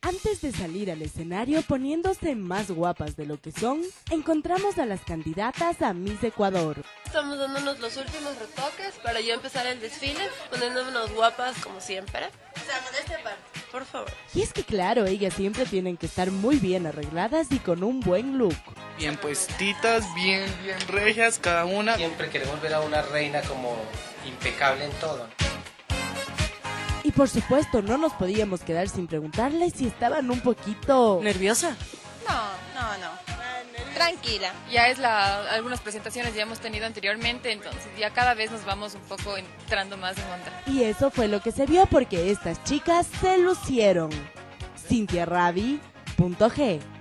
Antes de salir al escenario poniéndose más guapas de lo que son, encontramos a las candidatas a Miss Ecuador. Estamos dándonos los últimos retoques para ya empezar el desfile, poniéndonos guapas como siempre. O sea, modestia aparte, por favor. Y es que claro, ellas siempre tienen que estar muy bien arregladas y con un buen look. Bien puestitas, bien regias cada una. Siempre queremos ver a una reina como impecable en todo. Y por supuesto, no nos podíamos quedar sin preguntarles si estaban un poquito... ¿Nerviosa? No. Tranquila. Ya es algunas presentaciones ya hemos tenido anteriormente, entonces ya cada vez nos vamos un poco entrando más en onda. Y eso fue lo que se vio porque estas chicas se lucieron. CynthiaRavi.g